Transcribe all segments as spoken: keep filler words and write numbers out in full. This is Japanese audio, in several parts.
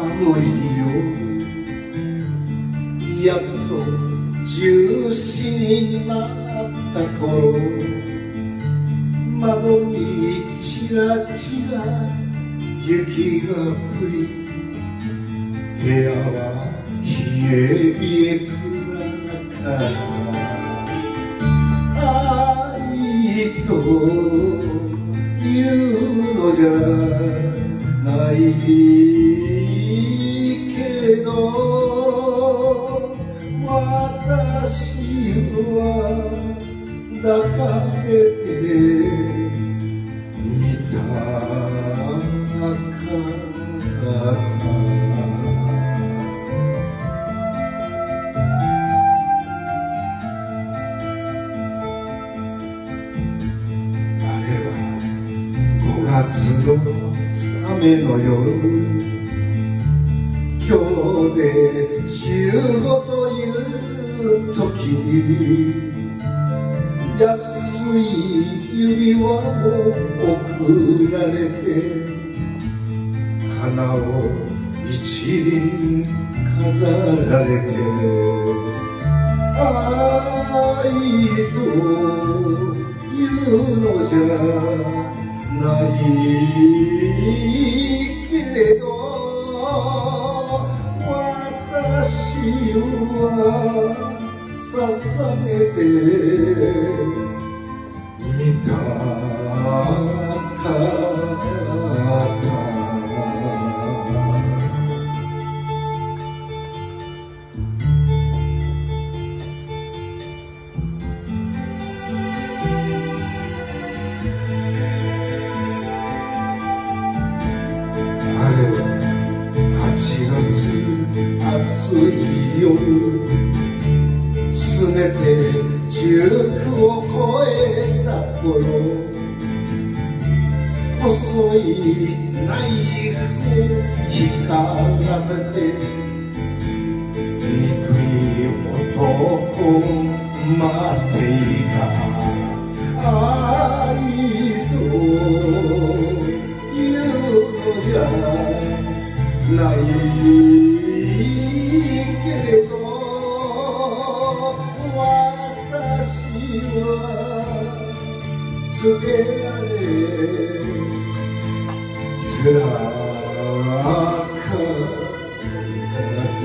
寒いよ。やっと十四になった頃、窓にちらちら雪が降り、部屋は冷え冷え暗かった愛というのじゃないけど、私は抱かれてみたかった。あれはごがつの雨の夜、今日でじゅうごという時に、安い指輪を贈られて、花を一輪飾られて、愛というのじゃないけれど、私は捧げてみたかった。あれははちがつ暑い夜、すねてじゅうくを越えた頃、細いナイフを光らせて、憎い男を待っていた。愛というのじゃないけれど、私は告げられつらかった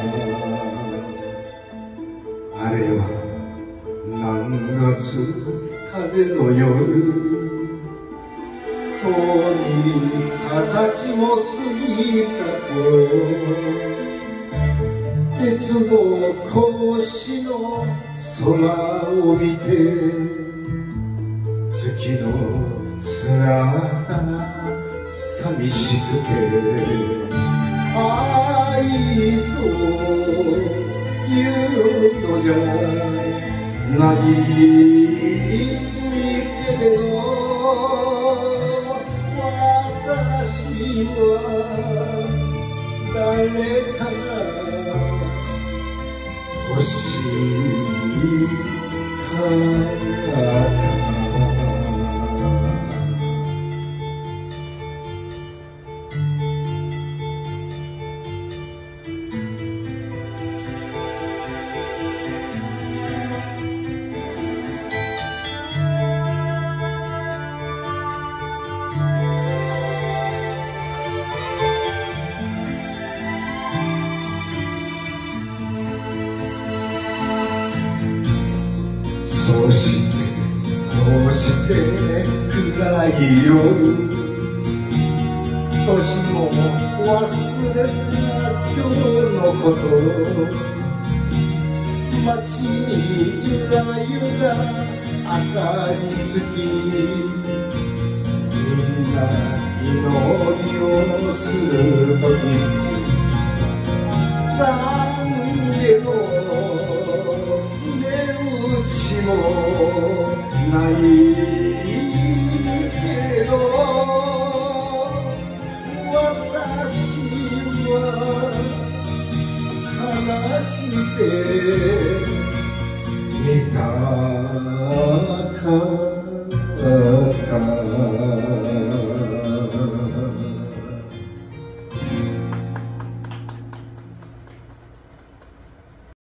。あれは何月風の夜、とうに二十歳も過ぎた頃、鉄の格子の空を見て、月の姿が寂しくて、愛というのじゃないけれど、私は誰かが欲しかった。そしてこうして暗い夜、年も忘れた今日のこと、街にゆらゆら明かりつき、みんな祈りをするときに、懺悔の値打ちもないけれど、